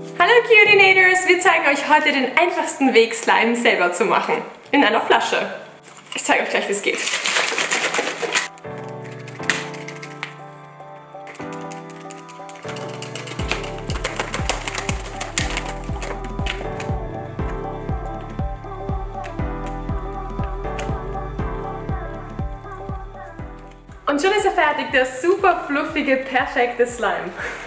Hallo Cutinators! Wir zeigen euch heute den einfachsten Weg, Slime selber zu machen. In einer Flasche. Ich zeige euch gleich, wie es geht. Und schon ist er fertig, der super fluffige, perfekte Slime.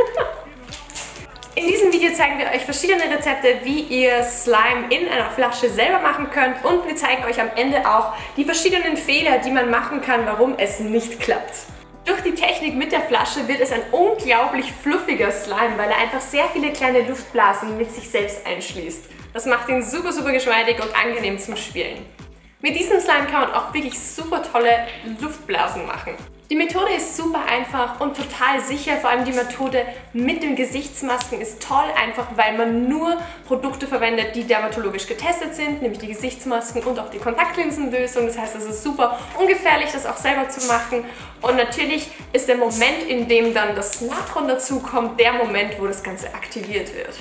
In diesem Video zeigen wir euch verschiedene Rezepte, wie ihr Slime in einer Flasche selber machen könnt, und wir zeigen euch am Ende auch die verschiedenen Fehler, die man machen kann, warum es nicht klappt. Durch die Technik mit der Flasche wird es ein unglaublich fluffiger Slime, weil er einfach sehr viele kleine Luftblasen mit sich selbst einschließt. Das macht ihn super geschmeidig und angenehm zum Spielen. Mit diesem Slime kann man auch wirklich super tolle Luftblasen machen. Die Methode ist super einfach und total sicher, vor allem die Methode mit den Gesichtsmasken ist toll, einfach weil man nur Produkte verwendet, die dermatologisch getestet sind, nämlich die Gesichtsmasken und auch die Kontaktlinsenlösung. Das heißt, es ist super ungefährlich, das auch selber zu machen, und natürlich ist der Moment, in dem dann das Natron dazu kommt, der Moment, wo das Ganze aktiviert wird.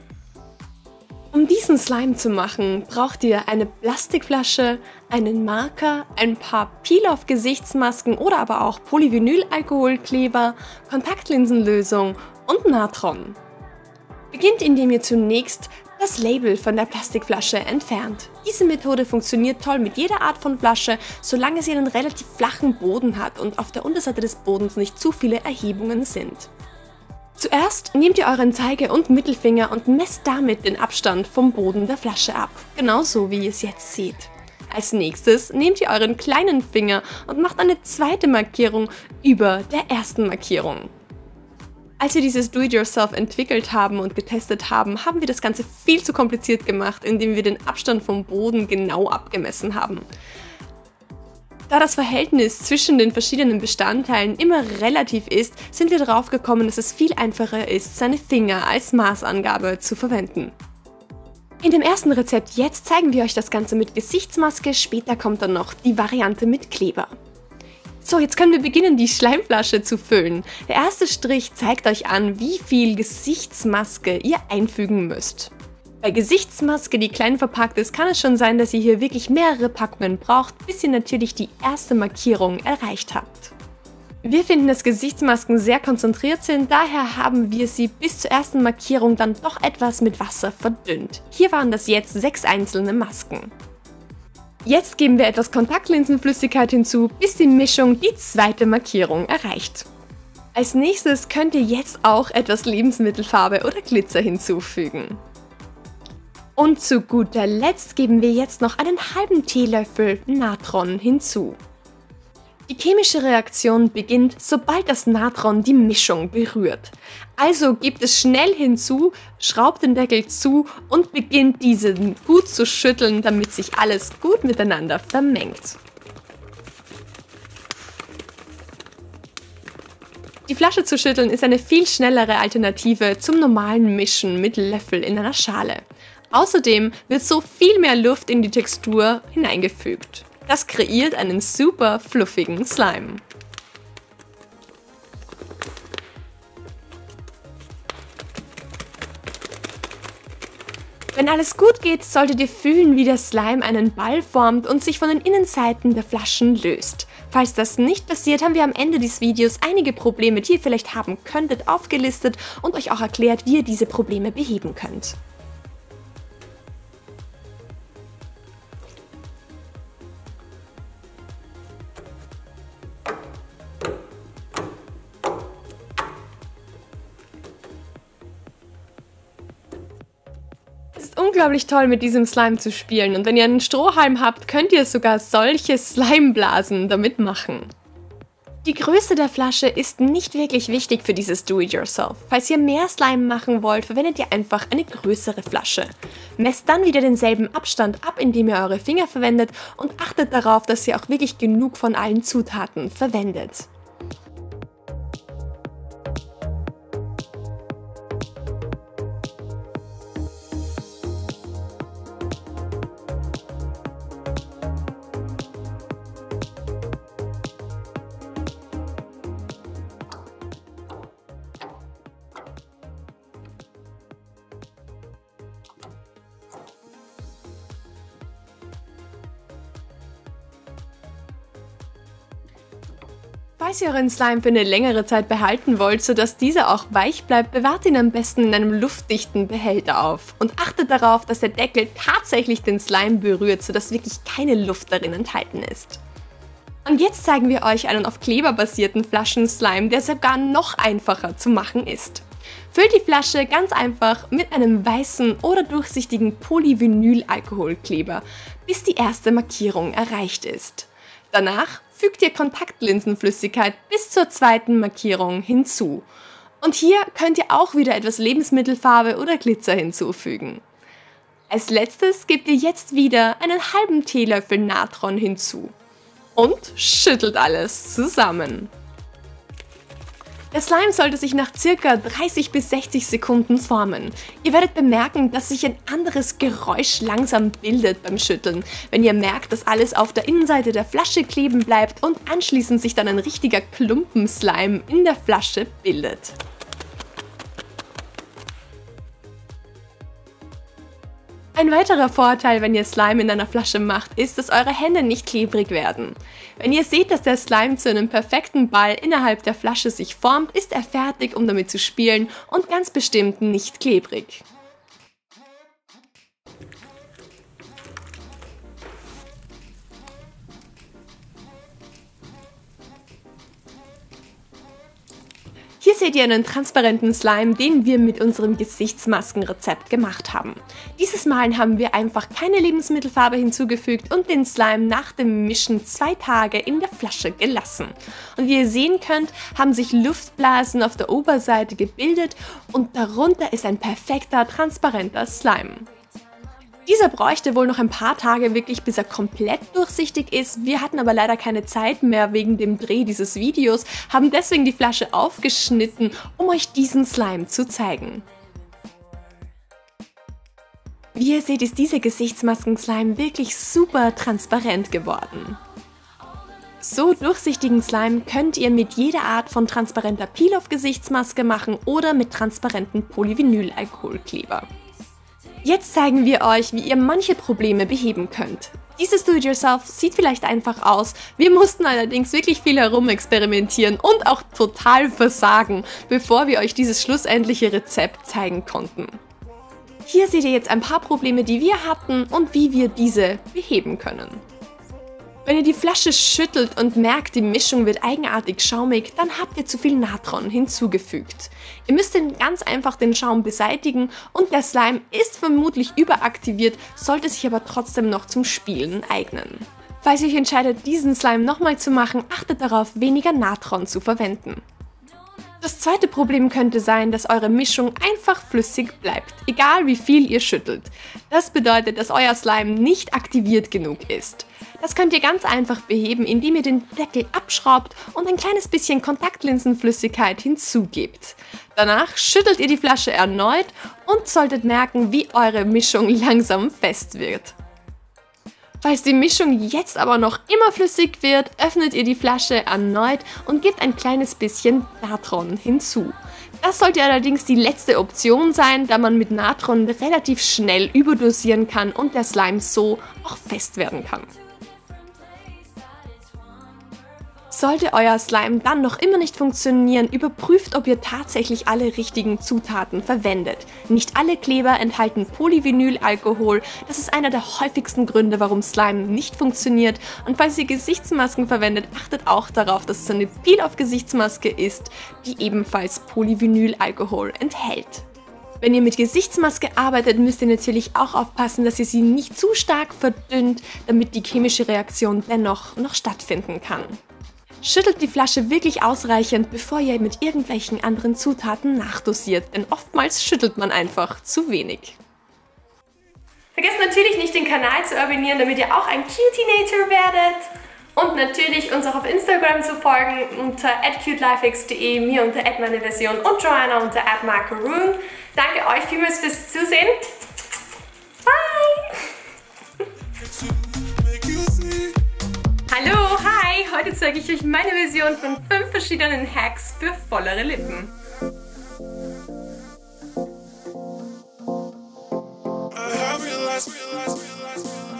Um diesen Slime zu machen, braucht ihr eine Plastikflasche, einen Marker, ein paar Peel-Off-Gesichtsmasken oder aber auch Polyvinylalkoholkleber, Kontaktlinsenlösung und Natron. Beginnt, indem ihr zunächst das Label von der Plastikflasche entfernt. Diese Methode funktioniert toll mit jeder Art von Flasche, solange sie einen relativ flachen Boden hat und auf der Unterseite des Bodens nicht zu viele Erhebungen sind. Zuerst nehmt ihr euren Zeige- und Mittelfinger und messt damit den Abstand vom Boden der Flasche ab, genauso wie ihr es jetzt seht. Als nächstes nehmt ihr euren kleinen Finger und macht eine zweite Markierung über der ersten Markierung. Als wir dieses Do-it-yourself entwickelt haben und getestet haben, haben wir das Ganze viel zu kompliziert gemacht, indem wir den Abstand vom Boden genau abgemessen haben. Da das Verhältnis zwischen den verschiedenen Bestandteilen immer relativ ist, sind wir darauf gekommen, dass es viel einfacher ist, seine Finger als Maßangabe zu verwenden. In dem ersten Rezept jetzt zeigen wir euch das Ganze mit Gesichtsmaske, später kommt dann noch die Variante mit Kleber. So, jetzt können wir beginnen, die Schleimflasche zu füllen. Der erste Strich zeigt euch an, wie viel Gesichtsmaske ihr einfügen müsst. Bei Gesichtsmaske, die klein verpackt ist, kann es schon sein, dass ihr hier wirklich mehrere Packungen braucht, bis ihr natürlich die erste Markierung erreicht habt. Wir finden, dass Gesichtsmasken sehr konzentriert sind, daher haben wir sie bis zur ersten Markierung dann doch etwas mit Wasser verdünnt. Hier waren das jetzt 6 einzelne Masken. Jetzt geben wir etwas Kontaktlinsenflüssigkeit hinzu, bis die Mischung die zweite Markierung erreicht. Als nächstes könnt ihr jetzt auch etwas Lebensmittelfarbe oder Glitzer hinzufügen. Und zu guter Letzt geben wir jetzt noch einen halben Teelöffel Natron hinzu. Die chemische Reaktion beginnt, sobald das Natron die Mischung berührt. Also gebt es schnell hinzu, schraubt den Deckel zu und beginnt diesen gut zu schütteln, damit sich alles gut miteinander vermengt. Die Flasche zu schütteln ist eine viel schnellere Alternative zum normalen Mischen mit Löffel in einer Schale. Außerdem wird so viel mehr Luft in die Textur hineingefügt. Das kreiert einen super fluffigen Slime. Wenn alles gut geht, solltet ihr fühlen, wie der Slime einen Ball formt und sich von den Innenseiten der Flaschen löst. Falls das nicht passiert, haben wir am Ende des Videos einige Probleme, die ihr vielleicht haben könntet, aufgelistet und euch auch erklärt, wie ihr diese Probleme beheben könnt. Es ist unglaublich toll, mit diesem Slime zu spielen, und wenn ihr einen Strohhalm habt, könnt ihr sogar solche Slimeblasen damit machen. Die Größe der Flasche ist nicht wirklich wichtig für dieses Do-it-yourself. Falls ihr mehr Slime machen wollt, verwendet ihr einfach eine größere Flasche. Messt dann wieder denselben Abstand ab, indem ihr eure Finger verwendet, und achtet darauf, dass ihr auch wirklich genug von allen Zutaten verwendet. Falls ihr euren Slime für eine längere Zeit behalten wollt, sodass dieser auch weich bleibt, bewahrt ihn am besten in einem luftdichten Behälter auf. Und achtet darauf, dass der Deckel tatsächlich den Slime berührt, sodass wirklich keine Luft darin enthalten ist. Und jetzt zeigen wir euch einen auf Kleber basierten Flaschen-Slime, der sogar noch einfacher zu machen ist. Füllt die Flasche ganz einfach mit einem weißen oder durchsichtigen Polyvinyl-Alkoholkleber, bis die erste Markierung erreicht ist. Danach fügt ihr Kontaktlinsenflüssigkeit bis zur zweiten Markierung hinzu. Und hier könnt ihr auch wieder etwas Lebensmittelfarbe oder Glitzer hinzufügen. Als letztes gebt ihr jetzt wieder einen halben Teelöffel Natron hinzu. Und schüttelt alles zusammen. Der Slime sollte sich nach ca. 30 bis 60 Sekunden formen. Ihr werdet bemerken, dass sich ein anderes Geräusch langsam bildet beim Schütteln, wenn ihr merkt, dass alles auf der Innenseite der Flasche kleben bleibt und anschließend sich dann ein richtiger Klumpen Slime in der Flasche bildet. Ein weiterer Vorteil, wenn ihr Slime in einer Flasche macht, ist, dass eure Hände nicht klebrig werden. Wenn ihr seht, dass der Slime zu einem perfekten Ball innerhalb der Flasche sich formt, ist er fertig, um damit zu spielen und ganz bestimmt nicht klebrig. Hier seht ihr einen transparenten Slime, den wir mit unserem Gesichtsmaskenrezept gemacht haben. Dieses Mal haben wir einfach keine Lebensmittelfarbe hinzugefügt und den Slime nach dem Mischen 2 Tage in der Flasche gelassen. Und wie ihr sehen könnt, haben sich Luftblasen auf der Oberseite gebildet und darunter ist ein perfekter, transparenter Slime. Dieser bräuchte wohl noch ein paar Tage wirklich, bis er komplett durchsichtig ist. Wir hatten aber leider keine Zeit mehr wegen dem Dreh dieses Videos, haben deswegen die Flasche aufgeschnitten, um euch diesen Slime zu zeigen. Wie ihr seht, ist dieser Gesichtsmasken-Slime wirklich super transparent geworden. So durchsichtigen Slime könnt ihr mit jeder Art von transparenter Peel-Off-Gesichtsmaske machen oder mit transparenten Polyvinyl-Alkoholkleber. Jetzt zeigen wir euch, wie ihr manche Probleme beheben könnt. Dieses Do-it-yourself sieht vielleicht einfach aus, wir mussten allerdings wirklich viel herumexperimentieren und auch total versagen, bevor wir euch dieses schlussendliche Rezept zeigen konnten. Hier seht ihr jetzt ein paar Probleme, die wir hatten und wie wir diese beheben können. Wenn ihr die Flasche schüttelt und merkt, die Mischung wird eigenartig schaumig, dann habt ihr zu viel Natron hinzugefügt. Ihr müsst ganz einfach den Schaum beseitigen und der Slime ist vermutlich überaktiviert, sollte sich aber trotzdem noch zum Spielen eignen. Falls ihr euch entscheidet, diesen Slime nochmal zu machen, achtet darauf, weniger Natron zu verwenden. Das zweite Problem könnte sein, dass eure Mischung einfach flüssig bleibt, egal wie viel ihr schüttelt. Das bedeutet, dass euer Slime nicht aktiviert genug ist. Das könnt ihr ganz einfach beheben, indem ihr den Deckel abschraubt und ein kleines bisschen Kontaktlinsenflüssigkeit hinzugebt. Danach schüttelt ihr die Flasche erneut und solltet merken, wie eure Mischung langsam fest wird. Falls die Mischung jetzt aber noch immer flüssig wird, öffnet ihr die Flasche erneut und gebt ein kleines bisschen Natron hinzu. Das sollte allerdings die letzte Option sein, da man mit Natron relativ schnell überdosieren kann und der Slime so auch fest werden kann. Sollte euer Slime dann noch immer nicht funktionieren, überprüft, ob ihr tatsächlich alle richtigen Zutaten verwendet. Nicht alle Kleber enthalten Polyvinylalkohol, das ist einer der häufigsten Gründe, warum Slime nicht funktioniert. Und falls ihr Gesichtsmasken verwendet, achtet auch darauf, dass es eine Peel-Off-Gesichtsmaske ist, die ebenfalls Polyvinylalkohol enthält. Wenn ihr mit Gesichtsmaske arbeitet, müsst ihr natürlich auch aufpassen, dass ihr sie nicht zu stark verdünnt, damit die chemische Reaktion dennoch noch stattfinden kann. Schüttelt die Flasche wirklich ausreichend, bevor ihr mit irgendwelchen anderen Zutaten nachdosiert, denn oftmals schüttelt man einfach zu wenig. Vergesst natürlich nicht, den Kanal zu abonnieren, damit ihr auch ein Cutinator werdet. Und natürlich uns auch auf Instagram zu folgen unter @cutelifex.de, mir unter @meineversion und Joanna unter @markaroon. Danke euch vielmals fürs Zusehen. Bye! Hallo, hi! Heute zeige ich euch meine Version von 5 verschiedenen Hacks für vollere Lippen. I realized